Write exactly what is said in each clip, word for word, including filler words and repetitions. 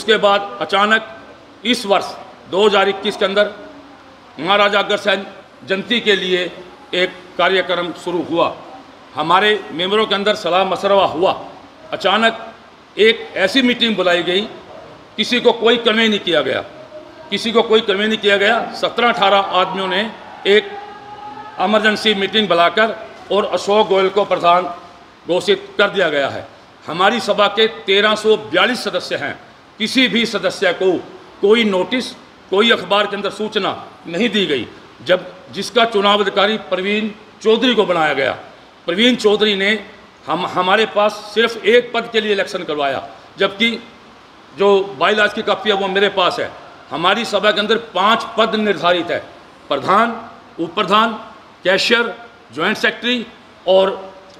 उसके बाद अचानक इस वर्ष दो हज़ार इक्कीस के अंदर महाराजा अग्रसेन जयंती के लिए एक कार्यक्रम शुरू हुआ। हमारे मेंबरों के अंदर सलाह मशवरा हुआ। अचानक एक ऐसी मीटिंग बुलाई गई, किसी को कोई कन्वे नहीं किया गया किसी को कोई कन्वे नहीं किया गया सत्रह अठारह आदमियों ने एक इमरजेंसी मीटिंग बुलाकर और अशोक गोयल को प्रधान घोषित कर दिया गया है। हमारी सभा के तेरह सौ बयालीस सदस्य हैं। किसी भी सदस्य को कोई नोटिस, कोई अखबार के अंदर सूचना नहीं दी गई। जब जिसका चुनाव अधिकारी प्रवीण चौधरी को बनाया गया, प्रवीण चौधरी ने हम हमारे पास सिर्फ एक पद के लिए इलेक्शन करवाया, जबकि जो बाईलाज की कॉपी है वो मेरे पास है। हमारी सभा के अंदर पांच पद निर्धारित है, प्रधान, उप प्रधान, कैशियर, ज्वाइंट सेक्रेटरी और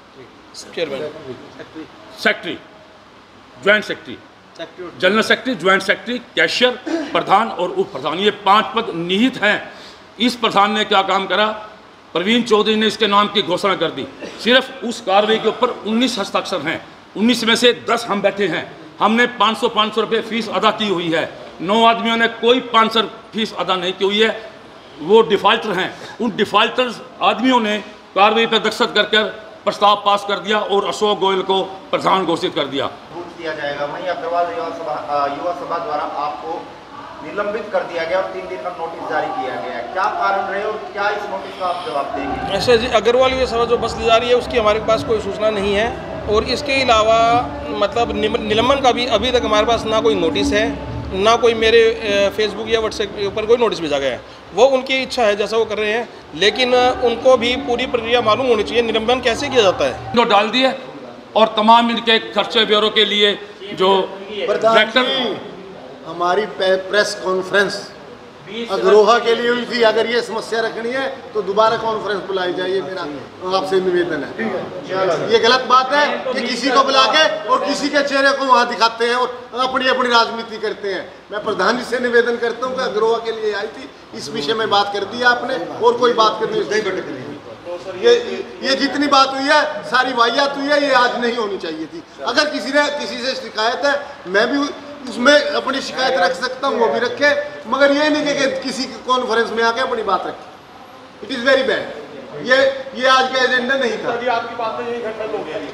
secretary, joint secretary, general secretary, joint secretary, cashier, प्रधान और उप प्रधान, ये पांच पद निहित हैं। इस प्रधान ने क्या काम करा, प्रवीण चौधरी ने इसके नाम की घोषणा कर दी। सिर्फ उस कार्रवाई के ऊपर उन्नीस हस्ताक्षर हैं, उन्नीस में से दस हम बैठे हैं। हमने पाँच सौ पाँच सौ रुपये फीस अदा की हुई है। नौ आदमियों ने कोई पाँच सौ फीस अदा नहीं की हुई है, वो डिफाल्टर हैं। उन डिफाल्टर आदमियों ने कार्रवाई पर दस्तखत कर कर प्रस्ताव पास कर दिया और अशोक गोयल को प्रधान घोषित कर दिया। दिया जाएगा। वहीं अग्रवाल युवा सभा युवा सभा द्वारा आपको निलंबित कर दिया गया और तीन दिन का नोटिस जारी किया गया है, क्या कारण रहे और क्या इस नोटिस का आप जवाब देंगे? ऐसे जी, अग्रवाल युवा सभा जो बस ले जा रही है उसकी हमारे पास कोई सूचना नहीं है और इसके अलावा मतलब निलंबन का भी अभी तक हमारे पास ना कोई नोटिस है, ना कोई मेरे फेसबुक या व्हाट्सएप के ऊपर कोई नोटिस भेजा गया है। वो उनकी इच्छा है जैसा वो कर रहे हैं, लेकिन उनको भी पूरी प्रक्रिया मालूम होनी चाहिए निलंबन कैसे किया जाता है। जो डाल दिए और तमाम इनके खर्चे ब्यूरो के लिए जो डायरेक्टर, हमारी प्रेस कॉन्फ्रेंस अग्रोहा के लिए हुई थी। अगर ये समस्या रखनी है तो दोबारा कॉन्फ्रेंस बुलाई जाइए, मेरा आपसे निवेदन है। ये गलत बात है कि किसी को बुला के और किसी के चेहरे को वहाँ दिखाते हैं और अपनी अपनी राजनीति करते हैं। मैं प्रधान जी से निवेदन करता हूँ कि अग्रोहा के लिए आई थी, इस विषय में बात कर दी आपने और कोई बात करनी नहीं। ये ये जितनी बात हुई है सारी वाहियात हुई है, ये आज नहीं होनी चाहिए थी। अगर किसी ने किसी से शिकायत है, मैं भी उसमें अपनी शिकायत रख सकता हूँ, वो भी रखे, मगर ये नहीं कि किसी कॉन्फ्रेंस में आके अपनी बात रखे। It is very bad. ये ये आज का एजेंडा नहीं था। आपकी बात में खंडन हो गया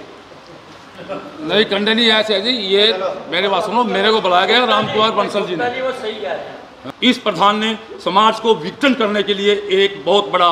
नहीं, खंडन ही ऐसे है जी। ये मेरे बात सुनो, मेरे को बुलाया गया राम कुमार बंसल जी ने। इस प्रधान ने समाज को विघटन करने के लिए एक बहुत बड़ा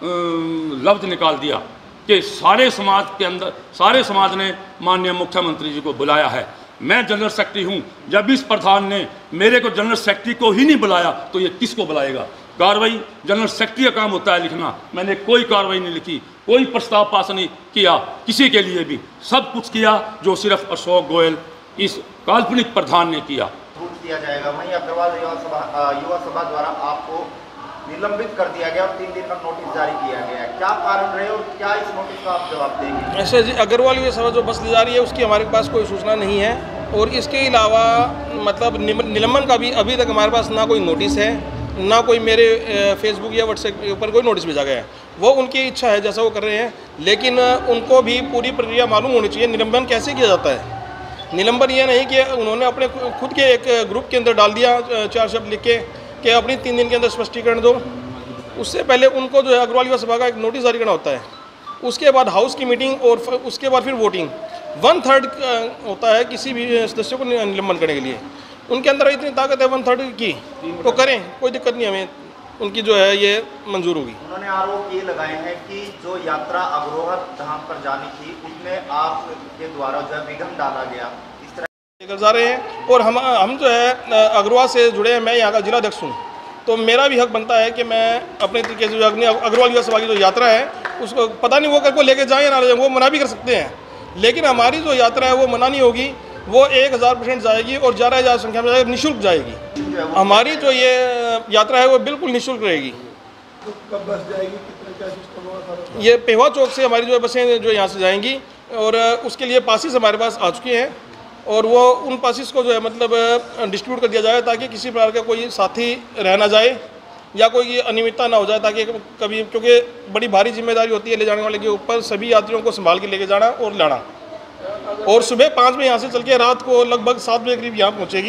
लफ्ज निकाल दिया कि सारे समाज के अंदर सारे समाज ने माननीय मुख्यमंत्री जी को बुलाया है। मैं जनरल सेक्रेटरी हूं। जब इस प्रधान ने मेरे को जनरल सेक्रेटरी को ही नहीं बुलाया तो ये किसको बुलाएगा? कार्रवाई जनरल सेक्रेटरी का काम होता है लिखना। मैंने कोई कार्रवाई नहीं लिखी, कोई प्रस्ताव पास नहीं किया किसी के लिए भी। सब कुछ किया जो सिर्फ अशोक गोयल इस काल्पनिक प्रधान ने किया। दिया जाएगा। वहीं अग्रवाल युवा सभा युवा सभा द्वारा आपको निलंबित कर दिया गया और तीन दिन का नोटिस जारी किया गया है, क्या कारण रहे और क्या इस नोटिस का आप जवाब देंगे? ऐसे जी, अग्रवाल युवा सभा जो बस ले जा रही है उसकी हमारे पास कोई सूचना नहीं है और इसके अलावा मतलब निलंबन का भी अभी तक हमारे पास ना कोई नोटिस है, ना कोई मेरे फेसबुक या व्हाट्सएप के ऊपर कोई नोटिस भेजा गया है। वो उनकी इच्छा है जैसा वो कर रहे हैं, लेकिन उनको भी पूरी प्रक्रिया मालूम होनी चाहिए निलंबन कैसे किया जाता है। निलंबन ये नहीं कि उन्होंने अपने खुद के एक ग्रुप के अंदर डाल दिया चार शब्द लिख के कि अपनी तीन दिन के अंदर स्पष्टीकरण दो। उससे पहले उनको जो है अग्रवाल युवा सभा का एक नोटिस जारी करना होता है, उसके बाद हाउस की मीटिंग और उसके बाद फिर वोटिंग। वन थर्ड होता है किसी भी सदस्य को निलंबन करने के लिए। उनके अंदर इतनी ताकत है वन थर्ड की, तो करें, कोई दिक्कत नहीं, हमें उनकी जो है ये मंजूर होगी। उन्होंने आरोप ये लगाए हैं कि जो यात्रा अग्रोहा धाम पर जानी थी उसमें आपके द्वारा जो है विघ्न डाला गया, इस तरह लेकर जा रहे हैं। और हम हम जो है अग्रोहा से जुड़े हैं, मैं यहाँ का जिला अध्यक्ष हूँ, तो मेरा भी हक बनता है कि मैं अपने तरीके से जो अग्रवाल युवा सभा की जो यात्रा है उसको पता नहीं वो कर को लेके जाएँ या ना जाए, वो मना भी कर सकते हैं, लेकिन हमारी जो यात्रा है वो मना नहीं होगी। वो एक हज़ार परसेंट जाएगी और ग्यारह हज़ार संख्या में जाएगी, निःशुल्क जाएगी। हमारी जो ये यात्रा है वो बिल्कुल निःशुल्क रहेगी। तो कब बस जाएगी, कितने क्या सिस्टम होगा? ये पेहवा चौक से हमारी जो बसें जो यहाँ से जाएंगी और उसके लिए पासिस हमारे पास आ चुके हैं और वो उन पासिस को जो है मतलब डिस्ट्रीब्यूट कर दिया जाए ताकि किसी प्रकार का कोई साथी रह ना जाए या कोई अनियमितता ना हो जाए, ताकि कभी, क्योंकि बड़ी भारी जिम्मेदारी होती है ले जाने वाले के ऊपर, सभी यात्रियों को संभाल के लेके जाना और लाना। और सुबह पाँच बजे यहाँ से चल के रात को लगभग सात बजे करीब यहाँ पहुँचेगी।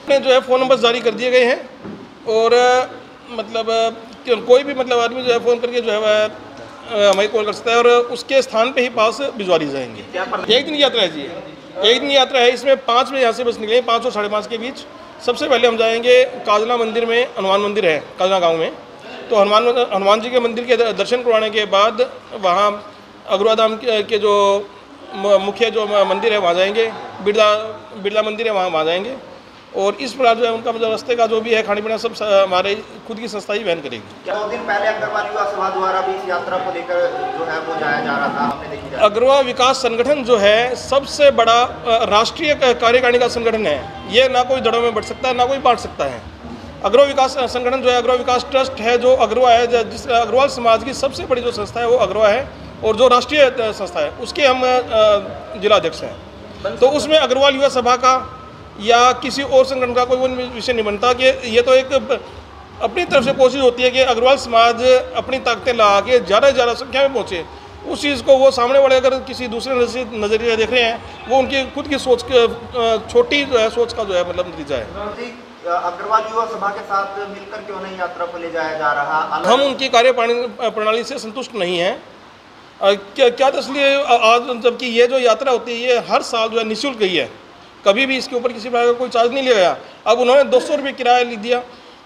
अपने जो है फ़ोन नंबर जारी कर दिए गए हैं और मतलब कोई भी मतलब आदमी जो है फ़ोन करके जो है हमें कॉल कर सकता है और उसके स्थान पे ही पास भिजवा दी जाएंगे। एक दिन की यात्रा है जी, एक दिन की यात्रा है। इसमें पाँच बजे यहाँ से बस निकलेंगे, पाँच और साढ़े पाँच के बीच। सबसे पहले हम जाएंगे काजला मंदिर में, हनुमान मंदिर है काजला गांव में, तो हनुमान हनुमान जी के मंदिर के दर्शन करवाने के बाद वहाँ अग्रवा धाम के जो मुख्य जो मंदिर है वहाँ जाएंगे, बिरला बिरला मंदिर है वहाँ वहाँ जाएंगे। और इस प्रकार जो है उनका मतलब रास्ते का जो भी है खाने पीना सब हमारे खुद की संस्था ही वहन करेगी। दो दिन पहले अग्रवाल युवा सभा द्वारा भी इस यात्रा को लेकर जो है वो जाया जा रहा था, हमने देखी जा अग्रवा विकास संगठन जो है सबसे बड़ा राष्ट्रीय कार्यकारिणी का संगठन है। ये ना कोई दड़ों में बढ़ सकता है, ना कोई बांट सकता है। अग्रवा विकास संगठन जो है, अग्रवा विकास ट्रस्ट है जो अग्रवा है, जिस अग्रवाल समाज की सबसे बड़ी जो संस्था है वो अग्रवा है और जो राष्ट्रीय संस्था है उसके हम जिलाध्यक्ष हैं। तो उसमें अग्रवाल युवा सभा का या किसी और संगठन का कोई विषय नहीं बनता कि ये तो एक अपनी तरफ से कोशिश होती है कि अग्रवाल समाज अपनी ताकतें लगा के ज़्यादा से ज़्यादा संख्या में पहुँचे। उस चीज़ को वो सामने वाले अगर किसी दूसरे नज़रिए देख रहे हैं, वो उनकी खुद की सोच छोटी जो है सोच का जो है मतलब नतीजा है। अग्रवाल युवा सभा के साथ मिलकर क्यों नहीं यात्रा को ले जाया जा रहा? हम उनकी कार्य प्रणाली से संतुष्ट नहीं हैं। क्या क्या तो इसलिए आज जबकि ये जो यात्रा होती है ये हर साल जो है निःशुल्क ही है, कभी भी इसके ऊपर किसी प्रकार का कोई चार्ज नहीं लिया गया। अब उन्होंने दो सौ रुपये किराया लिख दिया।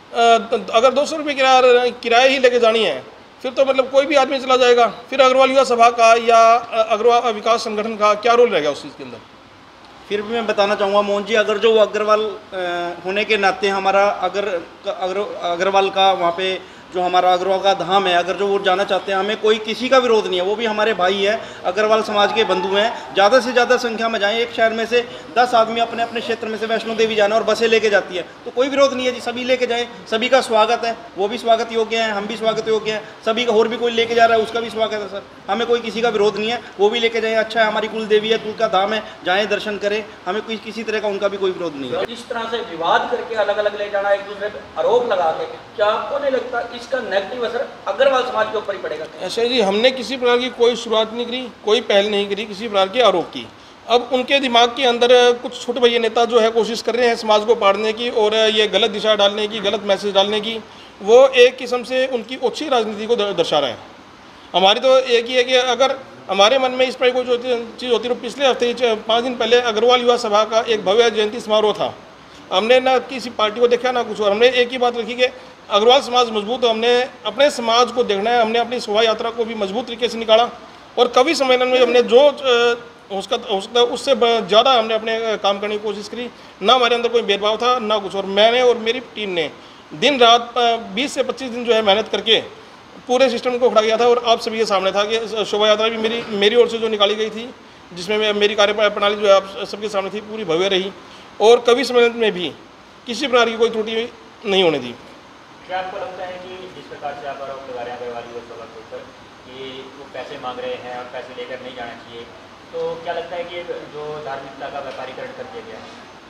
अगर दो सौ रुपये किराया किराया ही लेके जानी है फिर तो मतलब कोई भी आदमी चला जाएगा, फिर अग्रवाल युवा सभा का या अग्रवाल विकास संगठन का क्या रोल रहेगा उस चीज़ के अंदर। फिर भी मैं बताना चाहूँगा मोहन जी, अगर जो अग्रवाल होने के नाते हमारा अगर अग्र अग्रवाल का वहाँ पे जो हमारा अग्रवाल का धाम है, अगर जो वो जाना चाहते हैं, हमें कोई किसी का विरोध नहीं है। वो भी हमारे भाई है, अग्रवाल समाज के बंधु हैं। ज़्यादा से ज़्यादा संख्या में जाएं। एक शहर में से दस आदमी अपने अपने क्षेत्र में से वैष्णो देवी जाना और बसें लेके जाती है, तो कोई विरोध नहीं है जी, सभी लेके जाएं। सभी का स्वागत है, वो भी स्वागत योग्य है, हम भी स्वागत योग्य हैं। सभी का और भी कोई लेके जा रहा है उसका भी स्वागत है सर, हमें कोई किसी का विरोध नहीं है। वो भी लेके जाएँ, अच्छा है, हमारी कुल देवी है, कुल का धाम है, जाएँ दर्शन करें, हमें कोई किसी तरह का उनका भी कोई विरोध नहीं है। इस तरह से विवाद करके अलग अलग ले जाना, एक दूसरे पर आरोप लगा के, क्या आपको नहीं लगता इसका नेगेटिव असर अग्रवाल समाज के ऊपर ही पड़ेगा? ऐसा जी, हमने किसी प्रकार की कोई शुरुआत नहीं करी, कोई पहल नहीं करी किसी प्रकार के आरोप की। अब उनके दिमाग के अंदर कुछ छोटे भैया नेता जो है कोशिश कर रहे हैं समाज को पाड़ने की और ये गलत दिशा डालने की, गलत मैसेज डालने की। वो एक किस्म से उनकी ओछी राजनीति को दर्शा रहा है। हमारी तो एक ही है कि अगर हमारे मन में इस पर कोई चीज़ होती तो पिछले हफ्ते पाँच दिन पहले अग्रवाल युवा सभा का एक भव्य जयंती समारोह था। हमने ना किसी पार्टी को देखा ना कुछ और, हमने एक ही बात रखी कि अग्रवाल समाज मजबूत, हमने अपने समाज को देखना है। हमने अपनी शोभा यात्रा को भी मजबूत तरीके से निकाला और कवि सम्मेलन में हमने जो हो सकता है उससे ज़्यादा हमने अपने काम करने की कोशिश करी। ना हमारे अंदर कोई भेदभाव था ना कुछ और। मैंने और मेरी टीम ने दिन रात बीस से पच्चीस दिन जो है मेहनत करके पूरे सिस्टम को खड़ा किया था। और आप सभी के सामने था कि शोभा यात्रा भी मेरी मेरी ओर से जो निकाली गई थी, जिसमें मेरी कार्य प्रणाली जो है आप सबके सामने थी, पूरी भव्य रही। और कवि सम्मेलन में भी किसी प्रकार की कोई त्रुटि नहीं होने दी। क्या आपको लगता है कि जिस प्रकार से आप आरोप लगा रहे हैं अग्रवाल युवा सभा के ऊपर कि वो पैसे मांग रहे हैं और पैसे लेकर नहीं जाना चाहिए, तो क्या लगता है कि जो धार्मिकता का व्यापारीकरण कर दिया गया है?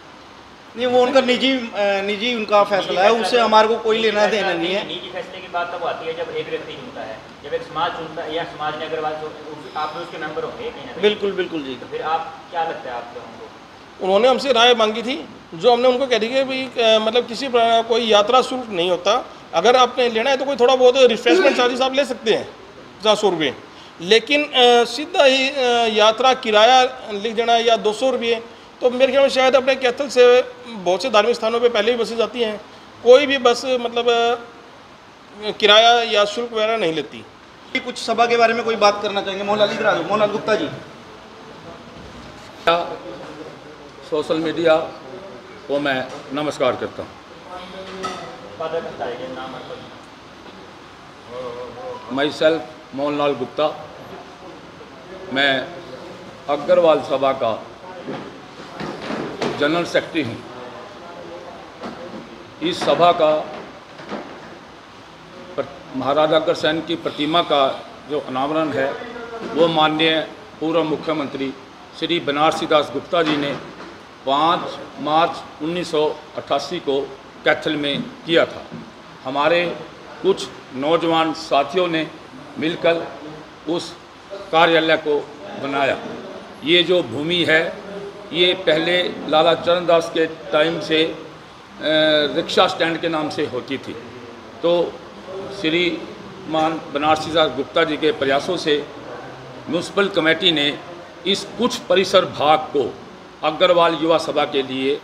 नहीं, वो उनका निजी निजी उनका फैसला है, उससे हमारे को कोई लेना देना नहीं है। निजी फैसले की बात तब आती है जब एक व्यक्ति चुनता है, जब एक समाज चुनता है या समाज ने अग्रवाल, आप भी उसके मेंबर होंगे कहीं ना कहीं। बिल्कुल बिल्कुल जी। तो फिर आप क्या लगता है आप लोगों को? उन्होंने हमसे राय मांगी थी, जो हमने उनको कह दी कि भाई मतलब किसी कोई यात्रा शुल्क नहीं होता। अगर आपने लेना है तो कोई थोड़ा बहुत रिफ्रेशमेंट चार्जेस आप ले सकते हैं पचास सौ रुपये, लेकिन सीधा ही यात्रा किराया लिख देना या दो सौ रुपये, तो मेरे ख्याल में शायद अपने कैथल से बहुत से धार्मिक स्थानों पे पहले भी बसें जाती हैं, कोई भी बस मतलब किराया या शुल्क वगैरह नहीं लेती। कुछ सभा के बारे में कोई बात करना चाहेंगे? मोहनलाल इधर आ जाओ, मोहनलाल गुप्ता जी। सोशल मीडिया को मैं नमस्कार करता हूँ। माई सेल्फ मोहनलाल गुप्ता, मैं अग्रवाल सभा का जनरल सेक्रेटरी हूँ। इस सभा का महाराजा अग्रसेन की प्रतिमा का जो अनावरण है वो माननीय पूर्व मुख्यमंत्री श्री बनारसी दास गुप्ता जी ने पाँच मार्च उन्नीस सौ अट्ठासी को कैथल में किया था। हमारे कुछ नौजवान साथियों ने मिलकर उस कार्यालय को बनाया। ये जो भूमि है ये पहले लाला चरण दास के टाइम से रिक्शा स्टैंड के नाम से होती थी। तो श्रीमान बनारसी साहब गुप्ता जी के प्रयासों से म्यूनसिपल कमेटी ने इस कुछ परिसर भाग को अग्रवाल युवा सभा के लिए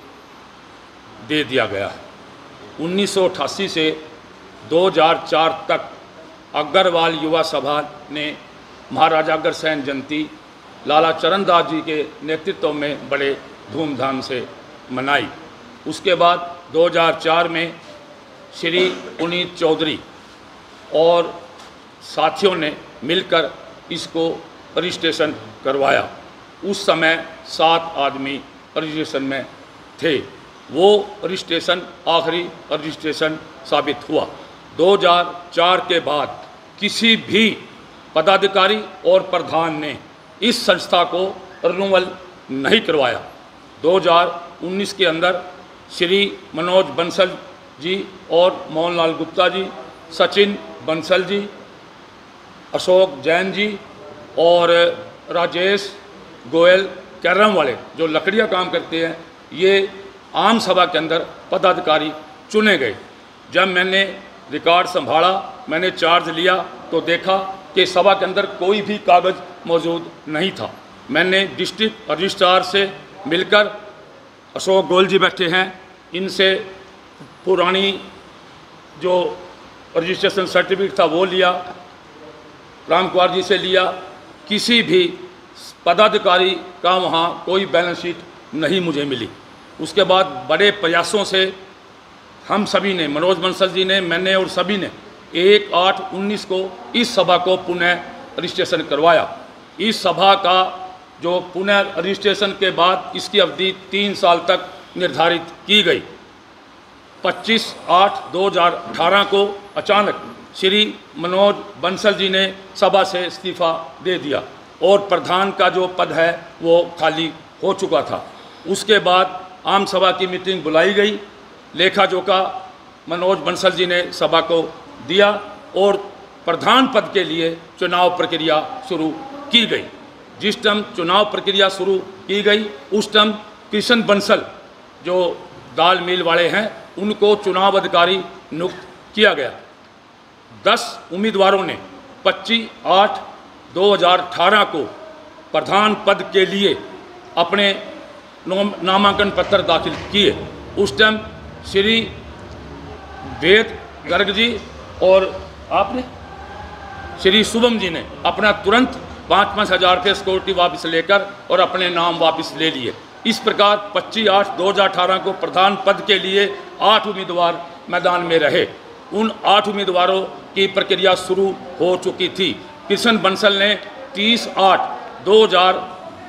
दे दिया गया है। उन्नीस सौ अट्ठासी से दो हज़ार चार तक अग्रवाल युवा सभा ने महाराजा अग्रसेन जयंती लाला चरणदास जी के नेतृत्व में बड़े धूमधाम से मनाई। उसके बाद दो हज़ार चार में श्री पुनीत चौधरी और साथियों ने मिलकर इसको रजिस्ट्रेशन करवाया। उस समय सात आदमी रजिस्ट्रेशन में थे। वो रजिस्ट्रेशन आखिरी रजिस्ट्रेशन साबित हुआ। दो हज़ार चार के बाद किसी भी पदाधिकारी और प्रधान ने इस संस्था को रिन्यूअल नहीं करवाया। दो हज़ार उन्नीस के अंदर श्री मनोज बंसल जी और मोहनलाल गुप्ता जी, सचिन बंसल जी, अशोक जैन जी और राजेश गोयल कैरम वाले जो लकड़ियाँ काम करते हैं, ये आम सभा के अंदर पदाधिकारी चुने गए। जब मैंने रिकॉर्ड संभाला, मैंने चार्ज लिया तो देखा कि सभा के अंदर कोई भी कागज़ मौजूद नहीं था। मैंने डिस्ट्रिक्ट रजिस्ट्रार से मिलकर, अशोक गोयल जी बैठे हैं, इनसे पुरानी जो रजिस्ट्रेशन सर्टिफिकेट था वो लिया, राम कुमार जी से लिया। किसी भी पदाधिकारी का वहाँ कोई बैलेंस शीट नहीं मुझे मिली। उसके बाद बड़े प्रयासों से हम सभी ने, मनोज बंसल जी ने, मैंने और सभी ने एक आठ उन्नीस को इस सभा को पुनः रजिस्ट्रेशन करवाया। इस सभा का जो पुनः रजिस्ट्रेशन के बाद इसकी अवधि तीन साल तक निर्धारित की गई। पच्चीस आठ दो हज़ार अठारह को अचानक श्री मनोज बंसल जी ने सभा से इस्तीफा दे दिया और प्रधान का जो पद है वो खाली हो चुका था। उसके बाद आम सभा की मीटिंग बुलाई गई। लेखा जोखा मनोज बंसल जी ने सभा को दिया और प्रधान पद के लिए चुनाव प्रक्रिया शुरू की गई। जिस टाइम चुनाव प्रक्रिया शुरू की गई उस टाइम कृष्ण बंसल जो दाल मिल वाले हैं उनको चुनाव अधिकारी नियुक्त किया गया। दस उम्मीदवारों ने पच्चीस आठ दो हज़ार अठारह को प्रधान पद के लिए अपने नामांकन पत्र दाखिल किए। उस टाइम श्री वेद गर्ग जी और आपने श्री शुभम जी ने अपना तुरंत पाँच पाँच हज़ार रुपये सिक्योरिटी वापस लेकर और अपने नाम वापस ले लिए। इस प्रकार पच्चीस आठ दो हज़ार अठारह को प्रधान पद के लिए आठ उम्मीदवार मैदान में रहे। उन आठ उम्मीदवारों की प्रक्रिया शुरू हो चुकी थी। कृष्ण बंसल ने तीस आठ दो हज़ार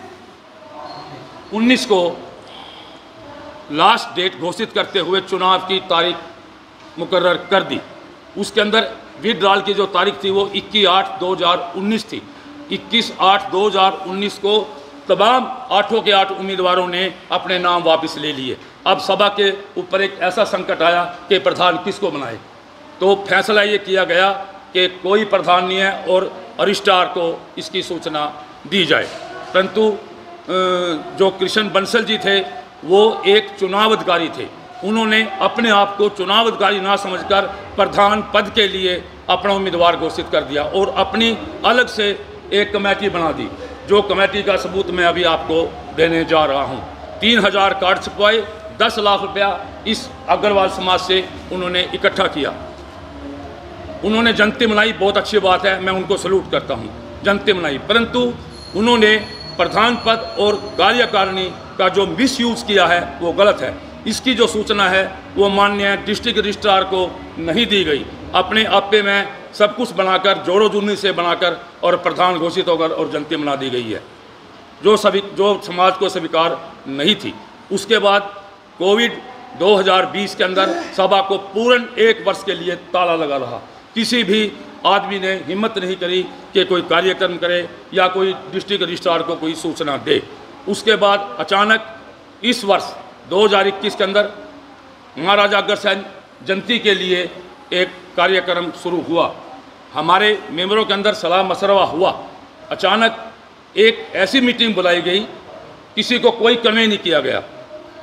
उन्नीस को लास्ट डेट घोषित करते हुए चुनाव की तारीख मुकर्रर कर दी। उसके अंदर विड्रॉल की जो तारीख थी वो इक्कीस आठ दो हज़ार उन्नीस थी। इक्कीस आठ दो हज़ार उन्नीस को तमाम आठों के आठ उम्मीदवारों ने अपने नाम वापस ले लिए। अब सभा के ऊपर एक ऐसा संकट आया कि प्रधान किसको बनाए। तो फैसला ये किया गया कि कोई प्रधान नहीं है और रजिस्ट्रार को इसकी सूचना दी जाए। परंतु जो कृष्ण बंसल जी थे वो एक चुनाव अधिकारी थे। उन्होंने अपने आप को चुनाव अधिकारी ना समझकर प्रधान पद के लिए अपना उम्मीदवार घोषित कर दिया और अपनी अलग से एक कमेटी बना दी। जो कमेटी का सबूत मैं अभी आपको देने जा रहा हूँ। तीन हज़ार कार्ड छपवाए, दस लाख रुपया इस अग्रवाल समाज से उन्होंने इकट्ठा किया। उन्होंने जयंती मनाई, बहुत अच्छी बात है, मैं उनको सलूट करता हूँ, जयंती मनाई। परंतु उन्होंने प्रधान पद और कार्यकारिणी का जो मिसयूज़ किया है वो गलत है। इसकी जो सूचना है वो माननीय डिस्ट्रिक्ट रजिस्ट्रार को नहीं दी गई। अपने आपे में सब कुछ बनाकर जोड़ो जूनी से बनाकर और प्रधान घोषित होकर और जयंती मना दी गई है, जो सभी जो समाज को स्वीकार नहीं थी। उसके बाद कोविड दो हज़ार बीस के अंदर सभा को पूर्ण एक वर्ष के लिए ताला लगा रहा। किसी भी आदमी ने हिम्मत नहीं करी कि कोई कार्यक्रम करे या कोई डिस्ट्रिक्ट रजिस्ट्रार को कोई सूचना दे। उसके बाद अचानक इस वर्ष दो हज़ार इक्कीस के अंदर महाराजा अग्रसेन जयंती के लिए एक कार्यक्रम शुरू हुआ। हमारे मेंबरों के अंदर सलाह मशवरा हुआ। अचानक एक ऐसी मीटिंग बुलाई गई, किसी को कोई कन्वे नहीं किया गया।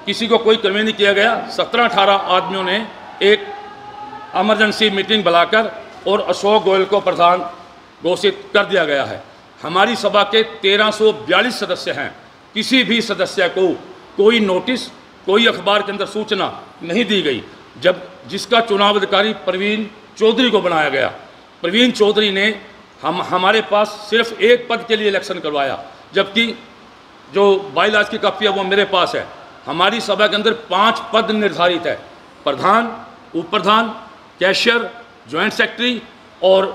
किसी को कोई कमी नहीं किया गया। सत्रह अठारह आदमियों ने एक इमरजेंसी मीटिंग बुलाकर और अशोक गोयल को प्रधान घोषित कर दिया गया है। हमारी सभा के तेरह सौ बयालीस सदस्य हैं। किसी भी सदस्य को कोई नोटिस, कोई अखबार के अंदर सूचना नहीं दी गई। जब जिसका चुनाव अधिकारी प्रवीण चौधरी को बनाया गया, प्रवीण चौधरी ने हम हमारे पास सिर्फ एक पद के लिए इलेक्शन करवाया, जबकि जो बाईलाज की कॉपी है वो मेरे पास है। हमारी सभा के अंदर पांच पद निर्धारित है, प्रधान, उप प्रधान, कैशियर, ज्वाइंट सेक्रेटरी और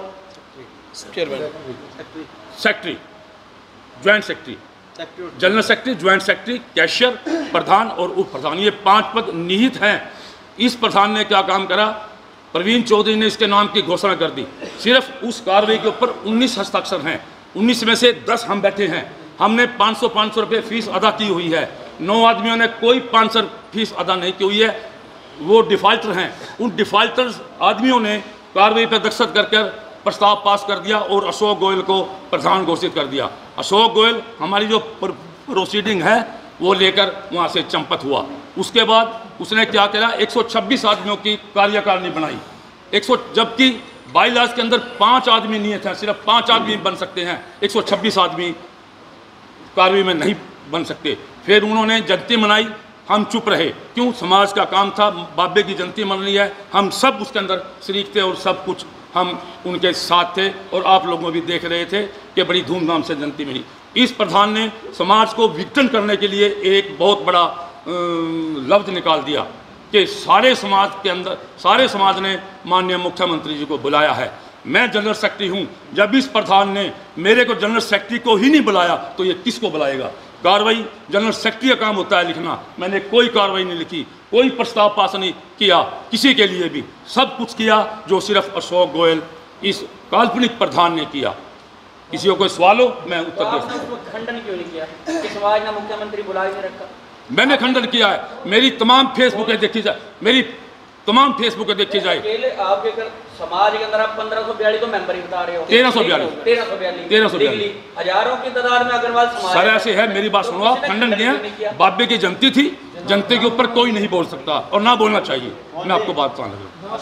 secretary, joint secretary, general secretary, joint secretary, cashier, प्रधान और उप प्रधान, ये पांच पद निहित हैं। इस प्रधान ने क्या काम करा, प्रवीण चौधरी ने इसके नाम की घोषणा कर दी। सिर्फ उस कार्रवाई के ऊपर उन्नीस हस्ताक्षर हैं, उन्नीस में से दस हम बैठे हैं। हमने पाँच सौ पाँच सौ रुपये फीस अदा की हुई है। नौ आदमियों ने कोई पाँच सौ फीस अदा नहीं की हुई है, वो डिफ़ाल्टर हैं। उन डिफ़ाल्टर्स आदमियों ने कार्रवाई पर दस्तखत कर कर प्रस्ताव पास कर दिया और अशोक गोयल को प्रधान घोषित कर दिया। अशोक गोयल हमारी जो प्रोसीडिंग है वो लेकर वहाँ से चंपत हुआ। उसके बाद उसने क्या करा, एक सौ छब्बीस आदमियों की कार्यकारिणी बनाई। एक सौ जबकि बाईलाज के अंदर पाँच आदमी नियत हैं, सिर्फ पाँच आदमी बन सकते हैं, एक सौ छब्बीस आदमी कार्रवाई में नहीं बन सकते। फिर उन्होंने जयंती मनाई, हम चुप रहे। क्यों? समाज का काम था, बाबे की जयंती मन रही है, हम सब उसके अंदर शरीक थे और सब कुछ हम उनके साथ थे और आप लोगों भी देख रहे थे कि बड़ी धूमधाम से जयंती मिली। इस प्रधान ने समाज को विघटन करने के लिए एक बहुत बड़ा लफ्ज़ निकाल दिया कि सारे समाज के अंदर, सारे समाज ने माननीय मुख्यमंत्री जी को बुलाया है। मैं जनरल सेक्रेटरी हूँ, जब इस प्रधान ने मेरे को जनरल सेक्रेटरी को ही नहीं बुलाया तो ये किसको बुलाएगा? कार्रवाई जनरल सेक्रेटरी का काम होता है लिखना। मैंने कोई कार्रवाई नहीं लिखी, कोई प्रस्ताव पास नहीं किया किसी के लिए भी, सब कुछ किया जो सिर्फ अशोक गोयल इस काल्पनिक प्रधान ने किया। किसी को कोई सवाल हो मैं उत्तर दे सकता हूं। खंडन क्यों नहीं किया कि समाज ने मुख्यमंत्री बुला ही नहीं रखा? मैंने खंडन किया है, मेरी तमाम फेसबुकें देखी जाए, मेरी तमाम फेसबुकें देखी जाए। अकेले आपके कर, समाज के अंदर आप पंद्रह सौ बयालीस तो मेंबर ही बता रहे हो, तेरह सौ बयालीस तेरह सौ बयालीस तेरह सौ बयालीस हजारों की तादाद में अग्रवाल समाज सर ऐसे है। मेरी बात सुनो, आप खंडन किया, बाबे की जयंती थी, जनता के ऊपर कोई नहीं बोल सकता और ना बोलना चाहिए। मैं आपको बात बता रहा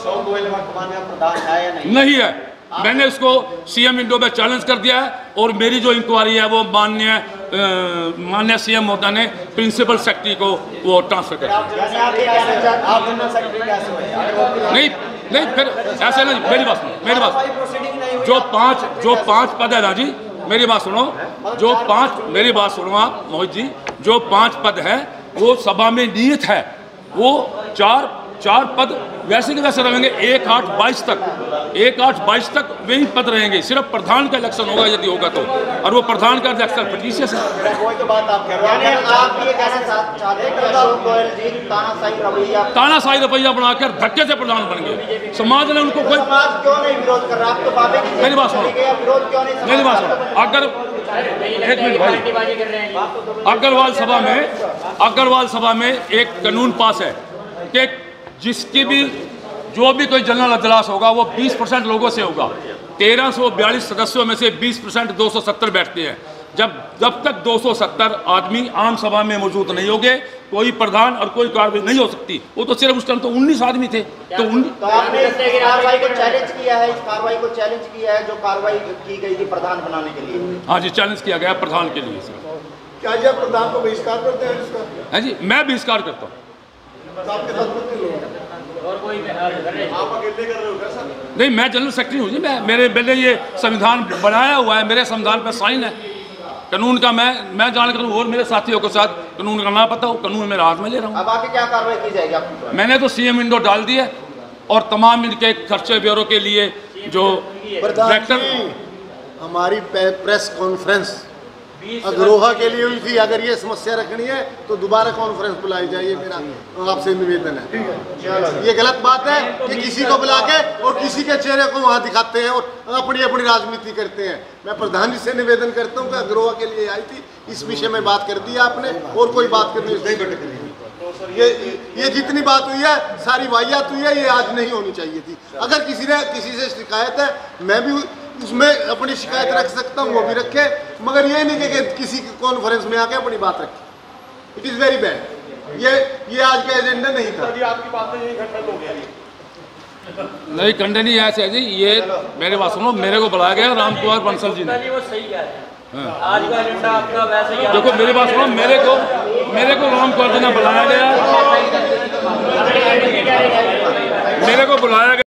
हूँ, नहीं है। मैंने इसको सीएम विंडो में चैलेंज कर दिया है और मेरी जो इंक्वायरी है वो माननीय माननीय सीएम महोदय ने प्रिंसिपल सेक्रेटरी को वो ट्रांसफर कर दिया। नहीं नहीं फिर ऐसे नहीं, मेरी बात सुनो, मेरी बात जो पांच जो पांच पद है ना जी, मेरी बात सुनो, जो पांच मेरी बात सुनो आप मोहित जी, जो पांच पद है वो सभा में नियत है, वो चार चार पद वैसे के वैसे रहेंगे। एक आठ बाईस तक एक आठ बाईस तक वही पद रहेंगे। सिर्फ प्रधान का इलेक्शन होगा यदि होगा तो, और वो प्रधान का इलेक्शन पच्चीस है। वही तो बात आप कह रहे हैं। आप ये कैसे चाहते हैं कि अशोक गोयल जी तानाशाही रवैया तानाशाही रवैया बनाकर धक्के से प्रधान बन गए। समाज ने उनको कोई समाज क्यों नहीं विरोध कर रहा? आप तो बाबे की मेरी बात सुनो, विरोध क्यों नहीं? मेरी बात सुनो, अगर एक मिनट भाई, अग्रवाल सभा में अग्रवाल सभा में एक कानून पास है कि जिसकी भी जो भी कोई जनरल अजलास होगा वो बीस परसेंट लोगों से होगा। तेरह सौ बयालीस सदस्यों में से बीस परसेंट दो सौ सत्तर बैठते हैं। जब जब तक दो सौ सत्तर आदमी आम सभा में मौजूद नहीं होंगे कोई प्रधान और कोई कार्रवाई नहीं हो सकती। वो तो सिर्फ उस टाइम तो उन्नीस आदमी थे। तो, तो आपने इस कार्रवाई को चैलेंज किया है, इस कार्रवाई को चैलेंज किया है जो कार्रवाई की गई थी प्रधान बनाने के लिए? हाँ जी, चैलेंज किया गया प्रधान के लिए। क्या जी आप प्रधान को बहिष्कार करते हैं इसका? है जी, मैं बहिष्कार करता हूँ। और कोई आप अकेले कर रहे हो क्या सर? नहीं, मैं जनरल सेक्रेटरी हूँ जी। मैं मेरे मैंने ये संविधान बनाया हुआ है, मेरे संविधान पर साइन है कानून का। मैं मैं जान कर और मेरे साथियों के साथ कानून का ना पता हो, कानून मेरे हाथ में ले रहा हूँ। अब आगे क्या कार्रवाई की जाएगी आपकी? मैंने तो सीएम विंडो डाल दी है और तमाम इनके खर्चे ब्यूरो के लिए जो डायरेक्टर, हमारी प्रेस कॉन्फ्रेंस अग्रोहा के लिए हुई थी। अगर ये समस्या रखनी है तो दोबारा कॉन्फ्रेंस बुलाई जाइए, मेरा आपसे निवेदन है। ये गलत बात है कि किसी को बुला के और किसी के चेहरे को वहाँ दिखाते हैं और अपनी अपनी राजनीति करते हैं। मैं प्रधान जी से निवेदन करता हूँ कि अग्रोहा के लिए आई थी, इस विषय में बात कर दी आपने और कोई बात करनी नहीं। ये ये जितनी बात हुई है सारी वाहियात हुई है, ये आज नहीं होनी चाहिए थी। अगर किसी ने किसी से शिकायत है, मैं भी उसमें अपनी शिकायत रख सकता हूँ, वो भी रखे, मगर ये नहीं कि किसी कॉन्फ्रेंस में आके अपनी बात रखे। It is very bad. ये ये आज का एजेंडा नहीं था। आपकी बात में यही खंडन हो गया। नहीं खंडन ही ऐसे है जी, ये मेरे बात सुनो, मेरे को बुलाया गया राम कुमार बंसल जी ने। वो सही कह रहे हैं, आज का एजेंडा आपका वैसे ही। देखो मेरी बात सुनो, मेरे को मेरे को राम कुमार जी ने बुलाया गया, मेरे को बुलाया गया